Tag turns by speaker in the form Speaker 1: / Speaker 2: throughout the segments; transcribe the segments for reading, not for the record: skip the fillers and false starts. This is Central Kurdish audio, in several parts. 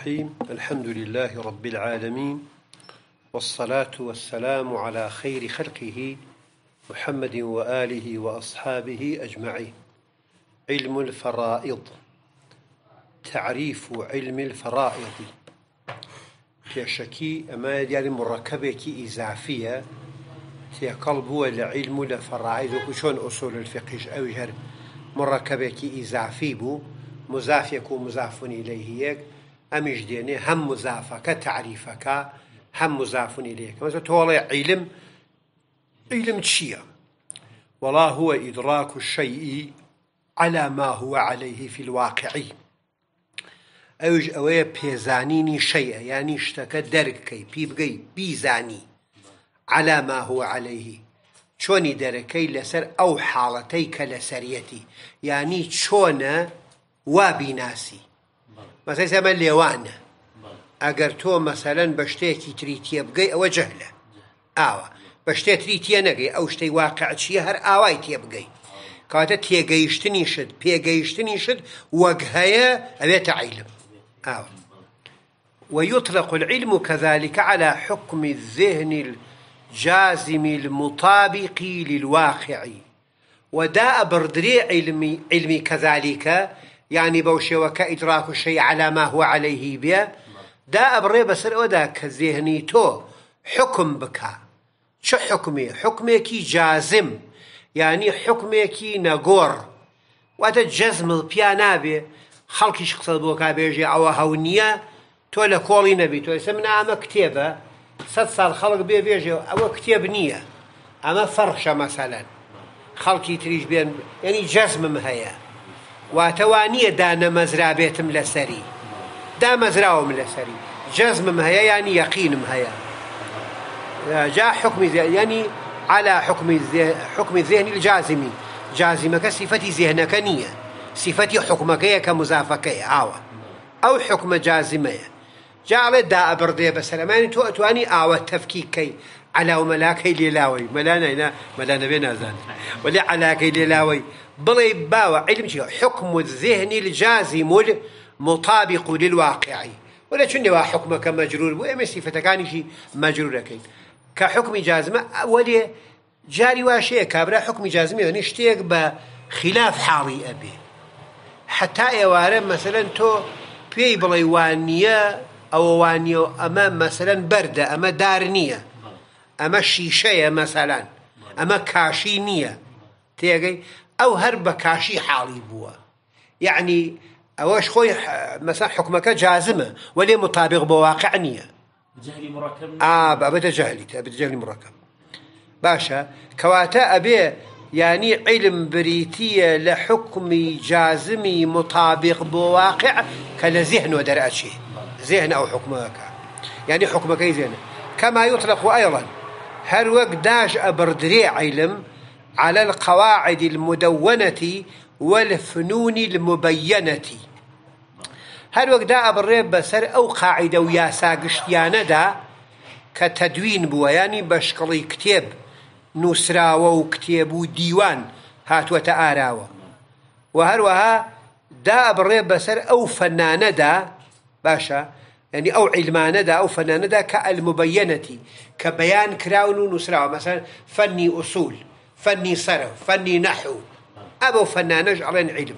Speaker 1: الرحيم. الحمد لله رب العالمين، والصلاة والسلام على خير خلقه محمد وآله وأصحابه أجمعين. علم الفرائض. تعريف علم الفرائض كشكي أما يعني مركبة إضافية تقلب هو العلم الفرائض وشون أصول الفقه أو جهر مركبة إضافي بو مضاف يكون مضاف إليه أمش ديني هم مضافك تعريفك هم مضاف إليك مثلا تولي علم تشيء ولا هو إدراك الشيء على ما هو عليه في الواقع أوج أوي بيزانيني شيء يعني اشتكى دركي بيبقي بيزاني على ما هو عليه شوني دركي لسر أو حالتي كلسريتي يعني شون وابناسي مثلا زمان ليوانا أجر تو مثلا بشتيتي تريتي بقي أو جهلة بشتي تريتي نجي أو شتي واقع شيء هر آواي تيبقي كاتا تيجيشتني شد بيجيشتني شد وجهيا أبيت علم ويطلق العلم كذلك على حكم الذهن الجازم المطابق للواقع وداء بردري علمي كذلك يعني بوشي وكإدراك الشيء على ما هو عليه بيه داء بري بسر وداك الذهني تو حكم بكا شو حكمي جازم يعني حكمي نقور وتجزم بيانابي خلقي شخص بوكا بيجي أو هونية تولا كولي نبي تولا سمنا أما كتابة 6 سال خلق بيجي أو كتاب نية أما فرشة مثلا خلقي تريج بين يعني جزم مهيا وتوانية دانا مزرعة بيتم لسري دا مزرعة لسري جزم مهيا يعني يقين مهيا جاء حكم يعني على حكم الذهن الجازمي جازمك صفتي ذهنك نية صفتي حكمك كمضافك أو حكم جازمية جعل داء بردي بسلاماني تواني التفكيك على وملاكي ليلاوي ملانا بينا زان ولا علاكي ليلاوي بلي باوى علم حكم الذهن الجازم المطابق للواقع ولا شنو حكمك مجرور وإما صفتك كان شيء مجرور كين كحكم جازمة ولي جاري واشيء كابرا حكم جازمة يعني اشتيق بخلاف حالي أبي حتى يوارم مثلا تو في بلي وانية أو وانية أما مثلا بردة أما دارنية أما شيشية مثلا أما كاشينية تيجي أو هرب كاشي حالي بوا يعني أوش خوي مثلا حكمك جازمة ولي مطابق بواقع نية
Speaker 2: جهلي مركب
Speaker 1: أبدا جهلي مركب باشا كواتا أبي يعني علم بريتية لحكم جازمي مطابق بواقع كلا ذهن ودرأت شيء ذهن أو حكمك يعني حكمك ذهن كما يطلق أيضا هل وقت داش أبردري علم على القواعد المدونة والفنون المبينة هل وقت دا أبردري بسر أو قاعدة وياسا قشتيانة دا كتدوين بوا يعني بشكلي كتاب نسراوة وكتاب وديوان هات وتآراوة وهروها دا أبردري بسر أو فنانة دا باشا يعني أو علمان دا أو فنان دا كالمبينة كبيان كراون نسراوة مثلا فني أصول فني صرف فني نحو أبو فنانج على علم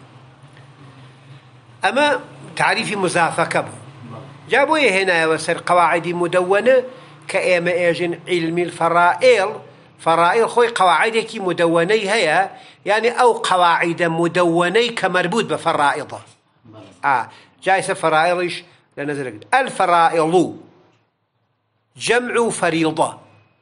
Speaker 1: أما تعريف مضافة كبو جابوا هنا وسر قواعد مدونة كأما إيجن علم الفرائض فرائض خوي قواعدك مدونة هي يعني أو قواعد مدونة كمربوط بفرائضة جايس فرائضش لنزل الفرائض جمع فريضة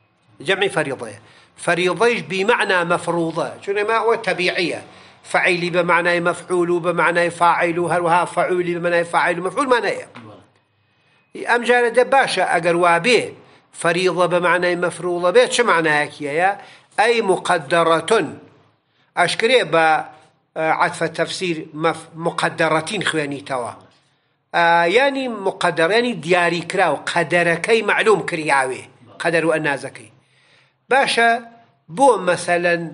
Speaker 1: فريضة بمعنى مفروضة شنو ما هو طبيعية فعيل بمعنى مفعول بمعنى فاعل هروها فعول بمعنى فاعل مفعول معنى أم جال باشا أجر وابه فريضة بمعنى مفروضة بيت شو معناها يا أي مقدرة أشكريه بعطف التفسير مقدرتين خواني توا يعني مقدر يعني دياري كراو قدركي معلوم كرياوي قدر النازكي باشا بو مثلا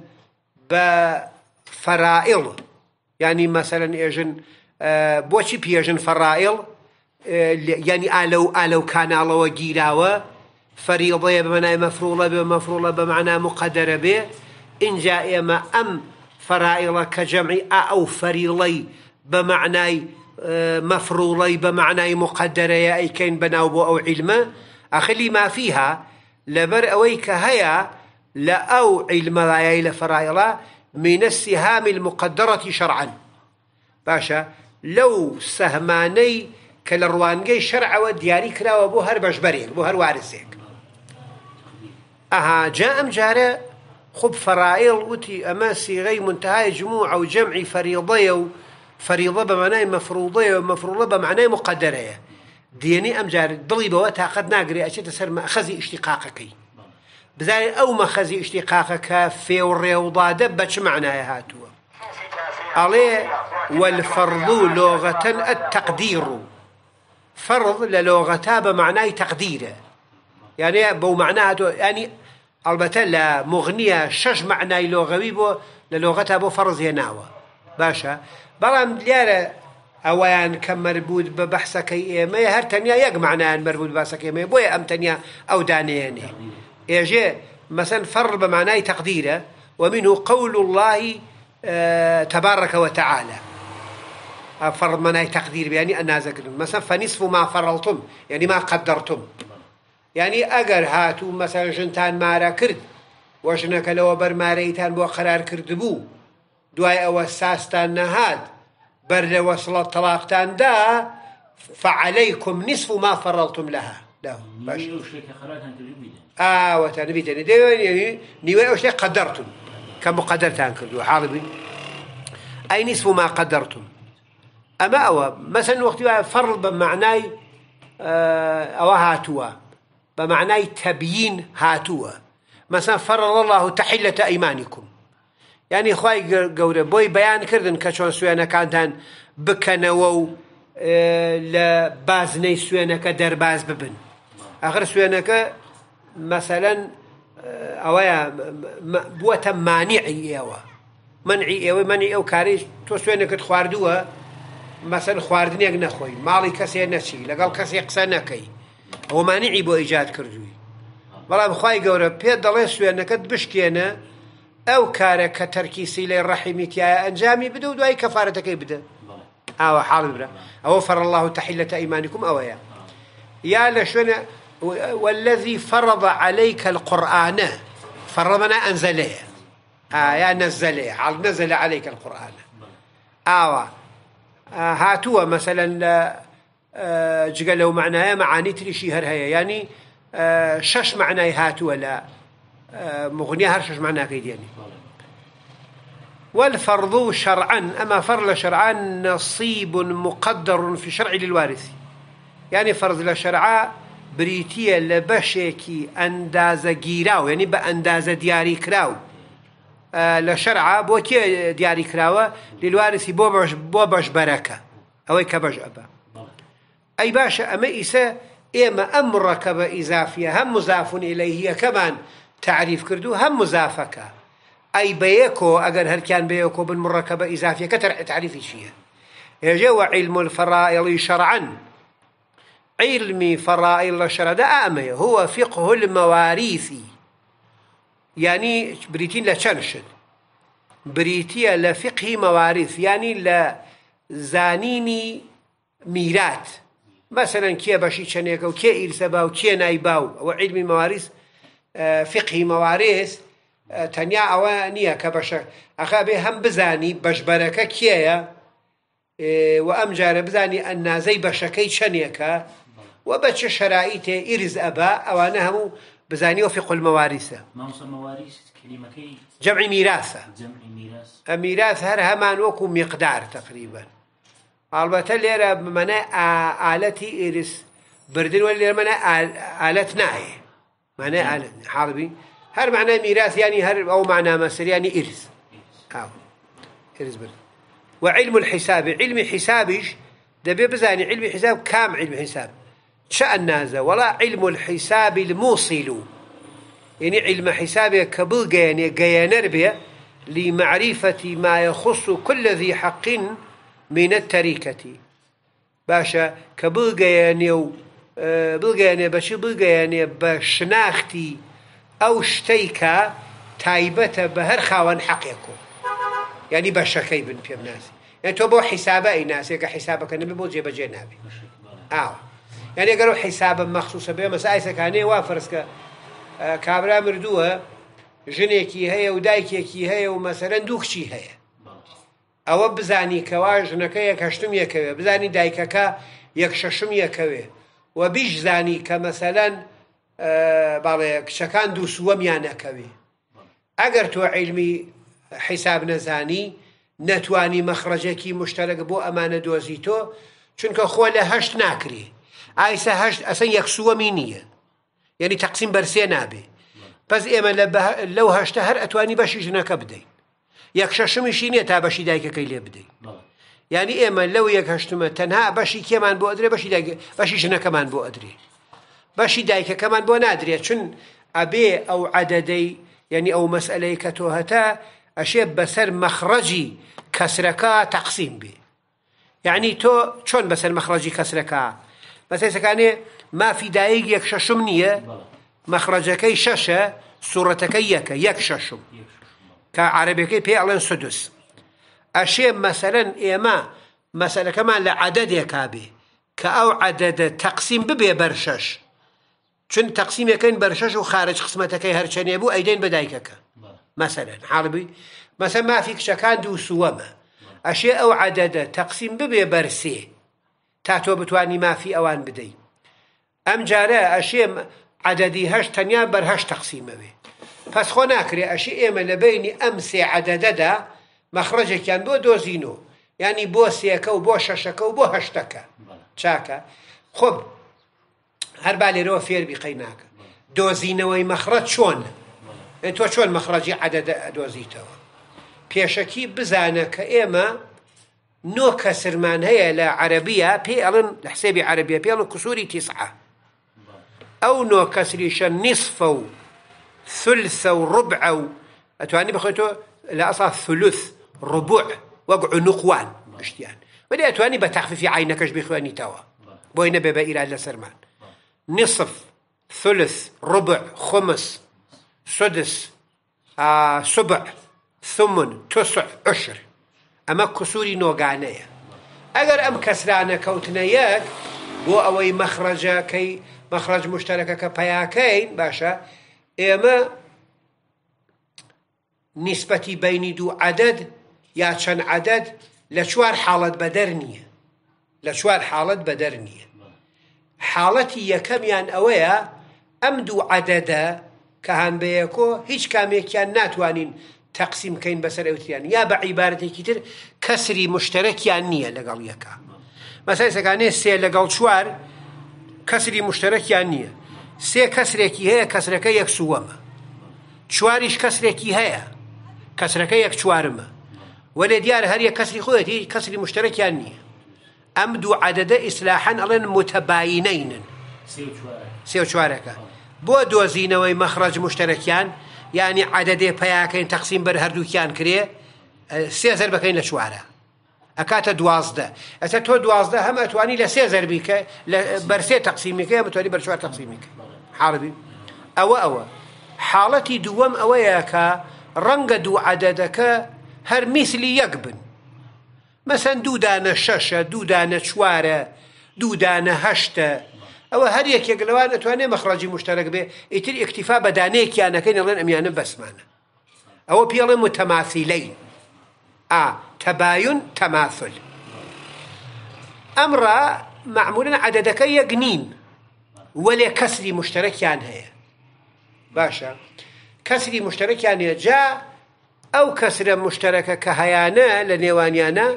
Speaker 1: بفرائض يعني مثلا يجن بوشي بيجن فرائض يعني آلو كان الله وجيراوة فريضة بمعنى مفروضة بمعنى مقدرة به إن جاء ما أم فرائض كجمع أو فريضي بمعنى مفروضي بمعنى مقدرة أي كين بناوبه أو علمه أخلي ما فيها لبر أويك هيا لا أو علم لا لفرائض من السهام المقدرة شرعا باشا لو سهماني كالروانجي شرع ودياري كلا وبو هر بجبريك بو هر وارثيك جاء أمجارة خب فرائض وتي أما صيغي منتهى جموع أو جمع فريضة بمعنى مفروضة ومفروضة بمعنى مقدرة ديني أمجار ضلي بواتها قد ناقري أشياء تسر مأخذي اشتقاقك بذلك أو مأخذي اشتقاقك في الريوضة دبتش معنى هاتوا عليه والفرض لغة التقدير فرض للغة بمعنى تقديره يعني بو معناها يعني البته لا مغنية شش معنى لغوي بو للغتها بو فرض يناوى باشا بلام ديارة اوان كم مربوط ببحثك ما هر تنيا يق معنى مربوط ببحثك ما بويا ام تنيا او دانياني يجي مثلا فرض بمعنى تقديره ومنه قول الله تبارك وتعالى فرض معنى تقدير يعني أنا ذكر مثلا فنصف ما فرضتم يعني ما قدرتم يعني أجر هاتو مثلا جنتان مارا كرد وجنك لو بر ماريتان بو قرار كرد بو دواي أو الساستان نهاد بر وصل الطلاقتان دا فعليكم نصف ما فرضتم لها لا باش وتنبيتني دي نيوي أوشلي قدرتم كم قدرتان كردو حالبي أي نصف ما قدرتم أما أو مثلا وقت فرض بمعنى أو هاتوا بمعنى تبيين هاتوا مثلا فرض الله تحلة أيمانكم يعني خواهي قوري بوي بيان كردن كشون سوينا كانتان بكنوو لبازني سوينا كدر باز ببن آخر سوينا مثلا أويا بوتا مانعي أوا منعي أو كاريش تو سوينا كتخواردوها مثلا خواردنيك نخوي مالي كسي نشي لقال كسي قسانكي هو مانعي بو إيجاد كردوي بلام خواهي قورا بيد دلي سوينا كد بشكينا أو كارك كتركيسي للرحمة يا أنجامي بدو دواي كفارتك يبدأ أو حال برا أو فر الله تحلة أيمانكم أو يا لشونا والذي فرض عليك القرآن فرضنا أنزله يا نزله نزل عليك القرآن هاتوا مثلا جقلوا معناها معاني تريشي هرهية يعني شش معناي هاتوا لا مغنية هرشش معناها كيد يعني والفرض شرعا أما فرض شرعا نصيب مقدر في شرع للوارث يعني فرض لشرعا بريتية لبشيكي أنداز جيراو يعني بأنداز دياري كراو لشرعا بوكي دياري كراوة للوارث بوبش بركة أو كبج أبا أي باشا أما إيسا إما أم مركبة إضافية هم مضاف إليه كمان تعريف كردو هم مضافك أي بيكو أجر هل كان بيكو بالمركبة إضافية كتر تعريف شيء يجوا علم الفرائض شرعا علم فرائض الشرع ده أمي هو فقه المواريث يعني بريتين لشنشد بريتيا لفقه مواريث يعني لزانيني ميرات مثلا كي باشي شنيك أو كي إرسبا أو كي نايباو أو علم مواريث فقه مواريث تنيا أوانية كبشر أخابي هم بزاني بجبرك كيا وأمجار بزاني أن زي بشكي شنيك وبتش شرائطه إرز أبا أوانهم بزاني وفق المواريث
Speaker 2: ما وصل مواريث كلمة كي
Speaker 1: جمع ميراثة ميراث هر همان وكو مقدار تقريبا البته ليرة بمعنى آلتي إرس بردن ولا معنى آلة ناي معنى آلة حربي هر معنى ميراث يعني هر أو معنى مصر يعني إرس إرس برد وعلم الحساب علم حسابش ده بيبزاني علم حساب كام علم حساب شأن نازا ولا علم الحساب الموصل يعني علم حسابه كبلغ يعني نربية لمعرفة ما يخص كل ذي حق من التركة باشە کە بڵگەیەنێ و بڵگەیەنێ بەچی بڵگەیەنێ بە شناختی ئەو شتەی کە تایبەتە بە هەر خاوەن حەقێکۆ یعنی بەشەکەی بن پێم ناسی یعنی تۆ بۆ حیسابە ئەیناسێ کە حیسابەکە نەبێ بۆ جێبەجێ نابێ یعنی ئەگەر ئەو حیسابە مەخسووسە بێ مەسائلەکانەیە وا فەرزکە کابرا مردووە ژنێکی هەیە و دایکێکی هەیە و مەسەرەن دوو کچی هەیە ئەوە بزانی کەوا ژنەکە یەک هەشتم یەکەوێ بزانی دایکەکە یەک شەشم یەکەوێ و بیشزانی کە مەسەلەن باڵێ کچەکان دوو سووەمیان نەکەوێ ئەگەر تۆ عیلمی حیساب نەزانی نەتوانی مەخرەجێکی مشتەرەک بۆ ئەمانە دۆزی تۆ چونکە خۆ لە هەشت ناکرێ ئایسە هەشت ئەسەن یەک سووەمی نییە یعنی تەقسیم بەرسێ نابێ پس ئێمە لەو هەشتە هەر ئەتوانی بەشی ژنەکە بدەین یەک شەشمیشی نییە تا بەشی دایکەکەی لێ بدەین یعنی ئێمە لەو یەک هەشتمە تەنها بەشی کێمان بۆ ئەدرێ بەشی ژنەکەمان بۆ ئەدرێ بەشی دایکەکەمان بۆ نادرێت چون ئەبێ ئەو عەدەدەی یعنی ئەو مەسئلەی کە تۆ هەتا ئەشێ بەسەر مەخرەجی کەسرەکە تەقسیم بێ یعنی تۆ چۆن بەسەر مەخرەجی کەسرەکە مەسەلەکانێ مافی دایک یەک شەشم نییە مەخرەجەکەی شەشە سوورەتەکەی یەکە یەک شەشم کە عەرەبیەکەی پێ ئەڵێن سودوس ئەشێ مەسەلەن ئێمە مەسەلەکەمان لە عەدەدێکا بێ کە ئەو عەدەدە تەقسیم ببێ بەر شەش چون تەقسیمەکەین بەر شەش و خارج قسمەتەکەی هەرچەنێ بوو ئەیدەین بە دایکەکە مەسەلەن حاڵبی مەسەلەن مافی کچەکان دوو سووەمە ئەشێ ئەو عەدەدە تەقسیم ببێ بەر سێ تا تۆ بتوانی مافی ئەوان بدەی ئەم جارە ئەشێ عەدەدی هەشت تەنیا بەر هەشت تەقسیمەوێ پس خۆ ناکرێ ئەشی ئێمە لە بینی ئەم سێ عەدەدەدا مەخرەجێکیان بۆ دۆزینەوە یعنی بۆ سێکە و بۆ شەشەکە و بۆ هەشتەکە چاکە خۆب هەر با لێرەوە فێربی قەیناکە دۆزینەوەی مەخرەج چۆنە تۆ چۆن مەخرەجی عەدەدە دۆزیتەوە پێشەکی بزانە کە ئێمە نۆ کەسرمان هەیە لە عەرەبیە پێ ئەڵن لە حسێبی عەرەبیە پێ ئەڵن کسووری تیسعە ئەو نۆ کەسریشە نیسفە و ثلثە و ڕوبعە و ئەتوانی بخۆیتەوە لە ئەسڵ ثلث ڕوبوع وەک عنوقوان گشتیان وەلی ئەتوانی بە تەخفیفی عینەکەش بخوێنیتەوە بۆی نەبێ بە ئیراد لەسەرمان نصف ثلث ڕوبع خمس سدس سبع ثمن تسع عشر ئەمە کسووری نۆگانەیە ئەگەر ئەم کەسرانە کەوتنە یەک بۆ ئەوەی مەخرەجەکەی مەخرەج مشتەرەکەکە پەیاکەین باشە ئێمە نیسبەتی بینی دوو عەدەد یا چەند عەدەد لە چوار حاڵەت بەدەر نییە لە چوار حاڵەت بەدەر نییە حاڵەتی یەکەمیان ئەوەیە ئەم دوو عەدەدە کە هەن بەیەکۆ هیچ کامێکیان ناتوانین تەقسیم بکەین بەسەر ئەوتریان یا بە عیبارەتێکی تر کەسری مشتەرەکیان نییە لەگەڵ یەکە مەسەلەکانێ سێ لەگەڵ چوار کەسری مشتەرەکیان نییە سێ کەسرێکی هەیە کەسرەکە یەک سووەمە چواریش کەسرێکی هەیە کەسرەکە یەک چوارمە وەلێ دیارە هەر یەک کەسری خۆیەتی کەسری مشتەرەکیان نییە ئەم دوو عەدەدە ئیسلاحەن ئەڵێن متەباینەینن سێ و چوارەکە بۆ دۆزینەوەی مەخرەج مشتەرەکیان یعنی عەدەدێ پەیاکەین تەقسیم بەر هەردووکیان کرێ سێ زەر بکەین لە چوارە ئەکاتە دوازدە ئەستا تۆ دوازدە هەم ئەتوانی لە سێ زەربیکە بەر سێ تەقسیمیکە هەم ئەتوانی بەر چوار تەقسیمیکە حاڵبی ئەوە حاڵەتی دووەم ئەوەیە کە ڕەنگە دوو عەدەدەکە هەر میسلی یەک بن مەسەن دوو دانە شەشە دوو دانە چوارە دوو دانە هەشتە ئەوە هەر یەکێک لەوان ئەتوانێ مەخرەجی مشتەرەک بێ ئیتر ئیکتیفا بە دانەیەکیانەکەین ئەڵێن ئەمیانە بەسمانە ئەوە پێڵێ متەماثیلەین تەباین تەماثل ئەمڕە معمولاً عەدەدەکە یەک نین وەلێ کەسری مشتەرەکیان هەیە باشە کەسری مشتەرەکیان هەیە جا ئەو کەسرە مشتەرەکە کە هەیانە لە نێوانیانە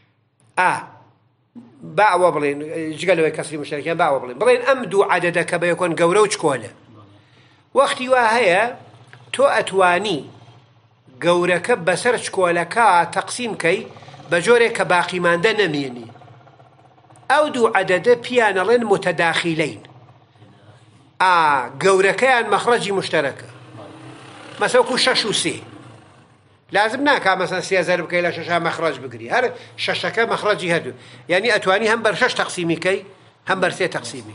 Speaker 1: باوە بڵێن جگەلەوەی کەسری مشتەرەکیان باوە بڵێن ئەم دوو عەدەدەکە بە یەکۆن گەورە و چکۆلە وەختی وا هەیە تۆ ئەتوانی گەورەکە بەسەر چکۆلەکە تەقسیم کەی بە جۆرێک کە باقیماندە نەمێنی ئەو دوو عەدەدە پیان ئەڵێن متەداخیلەین گەورەکەیان مەخرەجی مشتەرەکە مەسەڵ وەکو شەش و سێ لازم ناكا مثلا 3000 بكي لا شاشة مخرج بقري هر شاشة مخرجي هدو يعني أتواني هم برشش تقسيمي كي هم برسي تقسيمي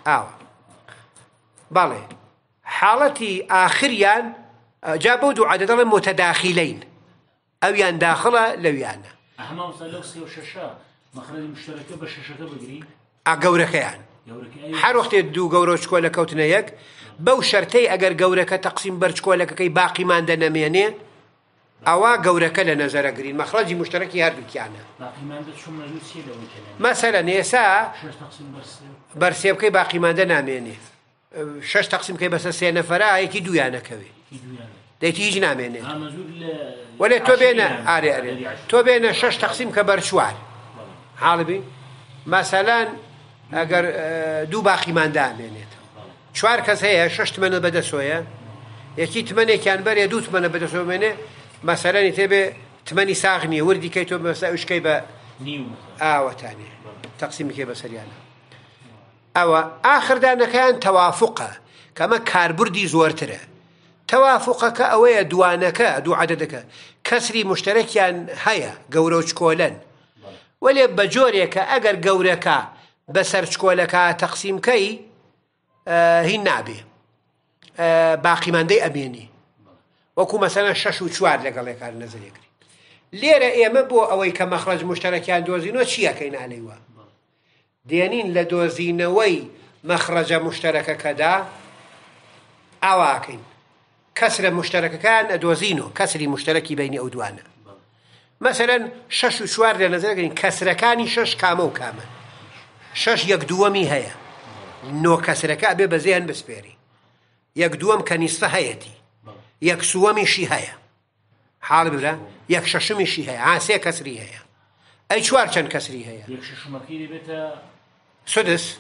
Speaker 1: بالي حالتي آخريان جابوا دو عدد متداخلين أو يان داخلة لو يانا
Speaker 2: أحنا وصلوا سي وشاشة مخرج مشتركة بشاشة بقري
Speaker 1: قورك يعني هر وقت دو قورو شكولا كوتنا يك بو شرطي أجر قورك تقسيم برشكولا كي باقي ما عندنا مينه أوا قورك لنظر قرين مخرجي مشتركي هردوك يعني
Speaker 2: باقي ما عندنا شو موجود سيدا
Speaker 1: مثلا يسا
Speaker 2: شش تقسيم
Speaker 1: برسيب كي باقي ما عندنا مينه شش تقسيم كي بس سي نفرا هيك دو يعني كوي ديتي يجي نامينه ولا تو بينا أري تو بينا شش تقسيم كبرشوار حالبي مثلا اگر دو باقی مانده امینید چوار کس هیا شش تمنه بده سویا یکی تمنه کن بر یا دو تمنه بده سویا منه مثلا یتبه تمنی ساغنی وردی که تو مثلا ايش كي با
Speaker 2: نیو
Speaker 1: وتاني تقسيم كي بسريانا آخر دانا كان توافقه كما كاربردي زورتره توافقك أويا دوانك دو عددك كسري مشترك يعني هيا قوروش كولن ولی بجوريك أجر قورك بسر شكولك تقسيم كي هي نابي باقي من دي أميني وكو مثلا شش وشوار لقالك على نزل يكري ليرة إما بو أوي كمخرج مشترك يعني دوزينو تشيا كين عليوا ديانين لدوزينوي مخرج مشترك كدا أواكين كسر مشترك كان دوزينو كسري مشتركي بين أودوانا مثلا شش وشوار لنظر كسر كاني شش كامو كاما شش يقدومي هيا نو كسر كأبي بزيهن بسبيري يقدوم كنصف هيتي يكسومي شي هيا حال بلا يكششمي شي هيا عاسي كسري هيا أي شوار كان كسري هيا
Speaker 2: يكششمكي بيتا
Speaker 1: سدس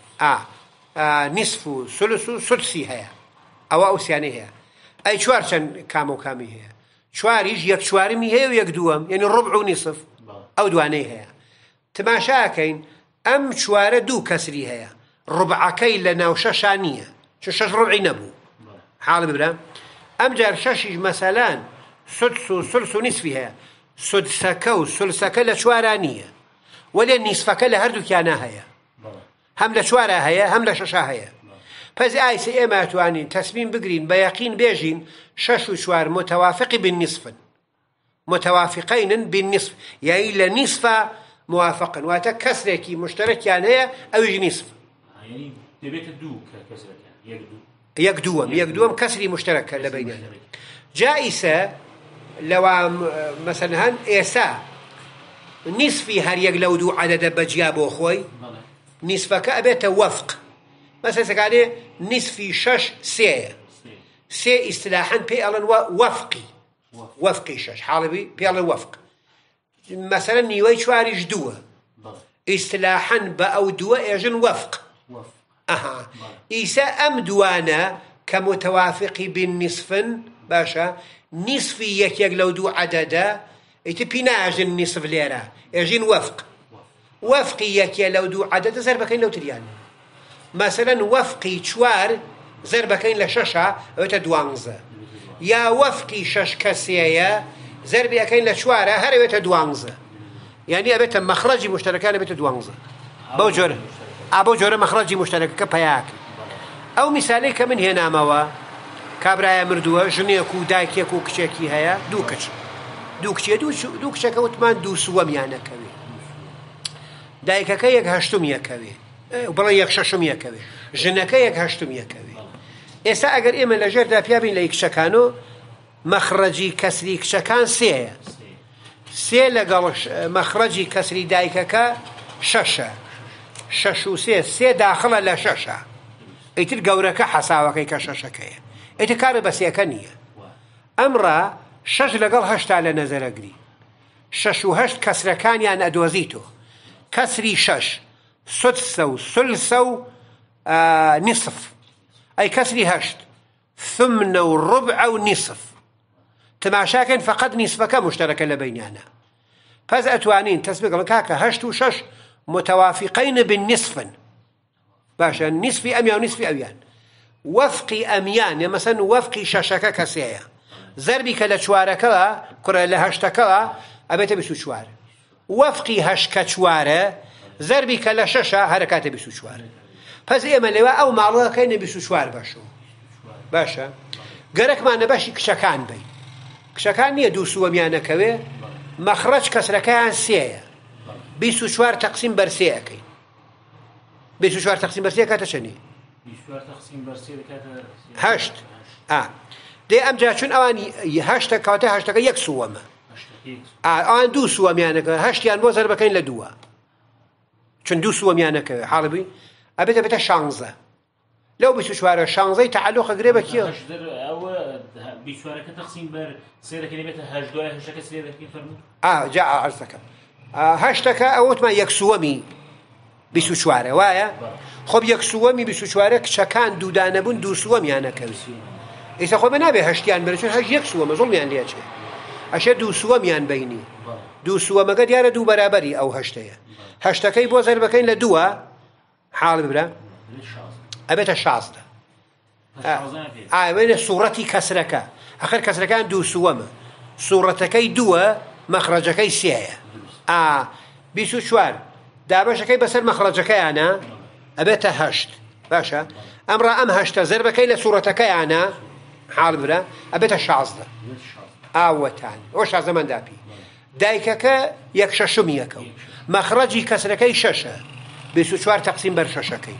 Speaker 1: نصف ثلث سدسي هيا أو أوسياني هيا أي شوار كان كامو كامي هيا شوار يجي يك شوارمي هي ويك دوام يعني الربع ونصف أو دواني هي تماشاكين أم شوار دو كسري هي ربع كي لنا وششانية شش ربعي نبو حال بلا أم جار شش مثلا سدس وثلث ونصفي هي سدسك وثلثك لشوارانية ولا نصفك لهردو كيانا هي هم لشوارا هي هم لششا هي فز آي سي إما تواني تسمين بقرين بيقين بيجين شش وشوار متوافق بالنصف متوافقين بالنصف يعني لنصف موافقا وتكسركي مشترك يعني أو يجي نصف
Speaker 2: يعني تبيت الدو كسرك
Speaker 1: يقدوم كسري مشترك لبيننا جائسة لو مثلا هن إيسا نصفي هر يقلودو عدد بجيابو خوي نصفك أبيت وفق مثلا سكالي نصفي شش سي اصطلاحا بيالن وفقي شش حالبي بيالن وفق مثلا نيوي شواري جدوه اصطلاحا بأو دوا يجن وفق إيسا أم دوانا كمتوافقي بالنصف باشا نصفي يك لو دو عددا يتبينا يجن نصف ليرة يجن وفقي يك لو دو عددا زربكين لو تريان مثلا وفقي شوار زربكين لششة وتدوانزة يا وفقي شش كسية زربي أكين لشوارة هر وتدوانزة يعني أبيت مخرجي مشتركان أبيت دوانزة أبو جورة مخرجي مشترك كبياك أو مثالي كمن هنا موا كابرايا مردوه جنيكو دايكيكو كشاكي هيا دوكشي كوتمان دو سوام يعني كوي دايكا كيك هشتم يكوي وبلا يكششم يكوي جنكا يك هشتم يكوي إسا أجر إما لجر دا بيابين ليكشكانو مخرجي كسري كشكان سي لقال مخرجي كسري دايكا ششة ششو سي داخل لششة ايتر قورك حساوكي كششكي ايتر كار بس يكنية أمرا شش لقال هشت على نزل أجري ششو هشت كسر كان يعني أدوزيتو كسري شش سدسو ثلثو نصف أي كسري هشت ثمن وربع ونصف تماشاكن فقد نصفك مشتركا لبيننا فاز أتوانين تسبق لكاكا هشت وشش متوافقين بالنصف باشا نصفي أميان ونصفي أميان وفقي أميان مثلا وفقي ششكا كسيا زربي كلا شوارة كلا كرة لهشتا كلا أبيت بيسو شوار وفقي هشكا شوارة زربي كلا ششة حركات بيسو شوار پس إما لوا أو معلوها كاين بيسو شوار باشو باشا قرك ما نباشي كشكان بي كشكان نية دو سوى ميانا كوي مخرج كسركان سيئة بيسو شوار تقسيم برسيئة كاين بيسو شوار تقسيم برسيئة كاتا شني
Speaker 2: بيشوار تقسيم برسيئة كاتا
Speaker 1: هشت دي أم جاشون أوان هشتا كاتا هشتا يك سوما أوان دو سوى ميانا كوي هشتيان بو زربا كاين لدوا چون دو سوى ميانا كوي حالبي أبيتا شانزة لو بيسو شوارع شانزة تعلق قريبة كيو
Speaker 2: أو بيشوارع كتقسيم بر سيرة كلمة هجدوها هشتك سيرة كيف فرمو
Speaker 1: جاء عرضك هشتك أوت ما يكسومي بيسو شوارع وايا خب يكسومي بيسو شوارع شكان دودان بون دو سومي أنا كوي إذا خب نبي هشتيان برشون هش يكسوم ظلم يعني ليش أشد دو سومي عن بيني دو سوم قد يارا دو برابري أو هشتيا هشتكي بوزر بكين لدوا حال ببرا أبيت الشاصدة وين صورتي كسرك آخر كسركان دو سوما صورتكي دوا مخرجكي سيايا بيسو شوار دابشكي بسر مخرجكي أنا أبيت هشت باشا أمر أم هشت زربكي لصورتكي أنا حال ببرا أبيت الشاصدة وتاني وش زمان دابي دايكك يكششم يكو مخرجي كسركي ششة بيسو شوار تقسيم بر ششكي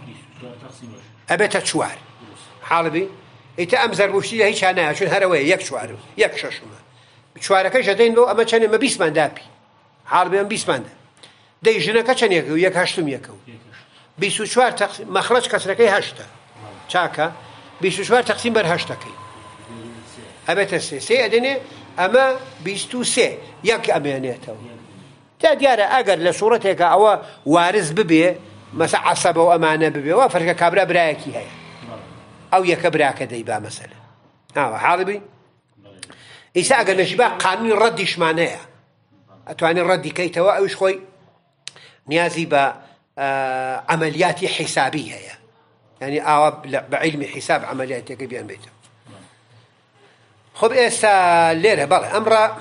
Speaker 1: أبيت شوار حالبي إتا أمزر بوشتي هيش أنا شون هروي يك شوار يك ششمة شوارك جدين بو أما كان ما بيسمان دابي حالبي أم بيسمان داي جنك كان يكو يك هشتم يكو بيسو شوار تقسيم مخرج كسركي هشتا شاكا بيسو شوار تقسيم بر هشتكي أبيت سي أدني أما بيستو سي يك أمانيته تديار أجر لصورتك أو وارث ببي مثلا عصبة وأمانة ببي وفرق كبرى براكي هي أو يكبراك ديبا مثلا حالبي إذا أجر نشبه قانون الرد إيش معناه أتواني الرد كي توا أوش خوي نيازي بعمليات حسابية يعني بعلم حساب عمليات كبيرة بيته خب إيسا ليرة بله أمر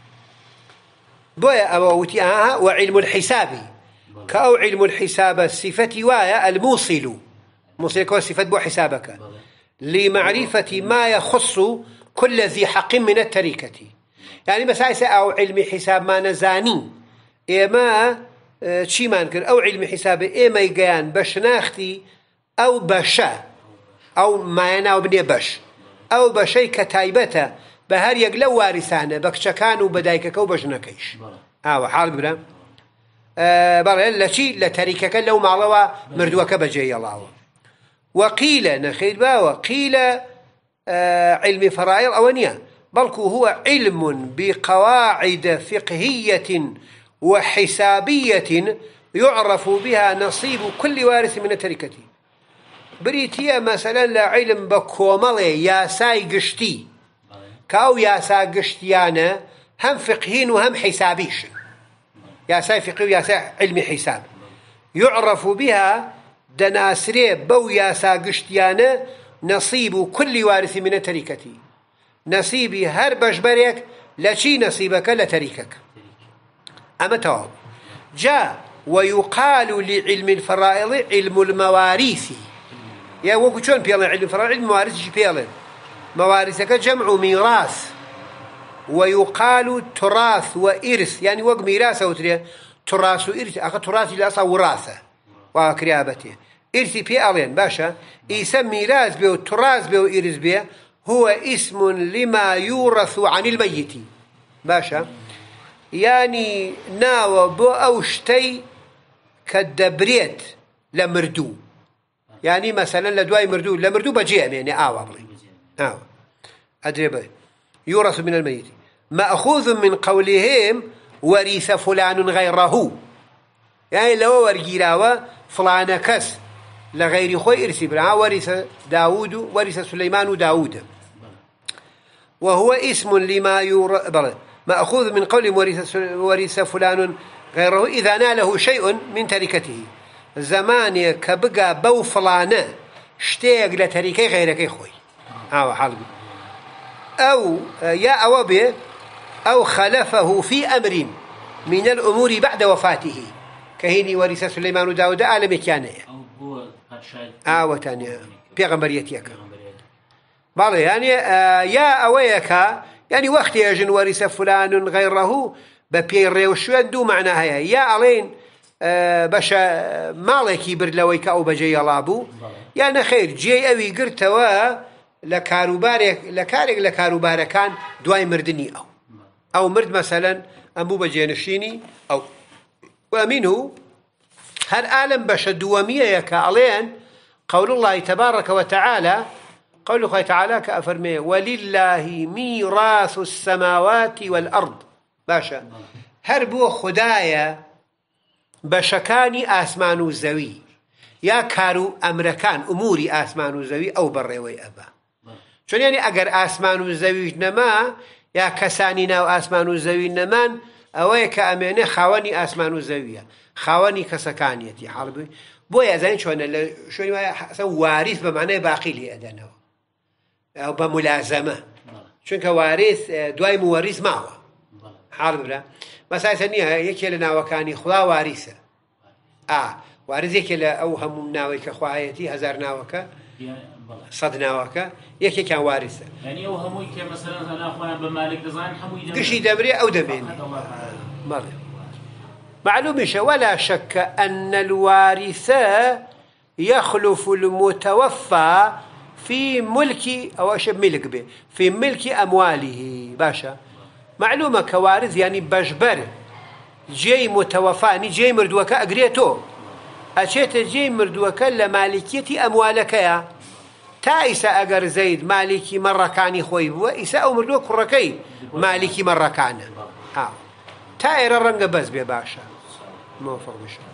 Speaker 1: بويا أوتي وعلم الحساب كأو علم الحساب الصفة وايا الموصل موصل كو صفة بو حسابك لمعرفة ما يخص كل ذي حق من التركة يعني مسايسة أو علم حساب ما نزاني إما شي ما نكر أو علم حساب إما يقيان بشناختي أو بشا أو ما يناو بني بش أو بشي كتايبته بهر يقلو وارثانه بكشكان وبدايكك وبشنكيش حال بلا بلا لشي لتريكك لو معلوه مردوك بجي الله وقيل نخيل باوا قيل علم فرائض أونيا بلكو هو علم بقواعد فقهية وحسابية يعرف بها نصيب كل وارث من التركة بريتيا مثلا لعلم بكومالي ياساي قشتي كاو ياسا قشتيانا هم فقهين وهم حسابيش ياساي فقه وياساي علم حساب يعرف بها دناسري بو ياسا قشتيانا نصيب كل وارث من التركة نصيبي هر بجبرك لشي نصيبك لتركك أما تواب جاء ويقال لعلم الفرائض علم المواريث يا وقت شون بيلن علم الفرائض علم المواريث شي بيلن موارثك جمع ميراث ويقال تراث وإرث يعني وق ميراث أو تراث وإرث أخذ تراث إلى أصلا وراثة وكريابته إرث بيلن باشا يسمى ميراث به تراث به وإرث به هو اسم لما يورث عن الميت باشا يعني ناو بو أوشتي كالدبريت لمردو يعني مثلا لدواي مردو لمردو بجيم يعني أدري بي يورث من الميت مأخوذ من قولهم ورث فلان غيره يعني لو ورقيراوا فلان كس لغير خوي إرث بلا ورث داود ورث سليمان داود وهو اسم لما يورث مأخوذ من قول ورث فلان غيره إذا ناله شيء من تركته زمان كبقى بو فلانة اشتاق لتركي غيرك خوي حالبي أو يا أو به أو خلفه في أمر من الأمور بعد وفاته كهيني ورث سليمان وداود عالم كان وتانية بيغمبريتيك بعض يعني يا أويك يعني وقت يجن ورث فلان غيره ببير وشوان دو معناها يا علين باشا مالكي بردلويك أو بجي لابو يعني خير جي أوي قرتوا لكاروبارك كان دواي مردني أو مرد مثلا أبو بجينشيني أو ومنه هل آلم باشا دوامية يكا علين قول الله تبارك وتعالى قول الله تعالى كأفرمي ولله ميراث السماوات والأرض باشا هربو خدايا بشكاني آسمان وزوي يا كارو أمركان أموري آسمان وزوي أو بريوي أبا شون يعني أجر آسمان وزوي نما يا كسانينا وآسمان وزوي نمان أويك أمانة خواني آسمان وزوية خواني كسكانيتي حربي بويا زين شون وارث بمعنى باقي لي أدنى أو بملازمة شون كوارث دواي مورث معه حرب لا مثلا ثانية يكي لنا وكاني خلا وارثة وارث يكي لأوهم مناوي كخوايتي هزار ناوكا صد ناوكا يكي كان وارثة
Speaker 2: يعني أوهموي كمثلا أنا أخوانا بمالك دزان حموي
Speaker 1: قشي دمري أو دمين معلوم ولا شك أن الوارث يخلف المتوفى في ملك أو أشب ملك به في ملك أمواله باشا معلومة كوارث يعني بجبر جاي متوفاني جاي مردوك أقريتو أشيت جاي مردوك لمالكية أموالك يا تائسة أقر زيد مالكي مرة كاني خويب وإسا أو مردوك ركي مالكي مرة كان تائر الرنق بس بباشا موفق بشا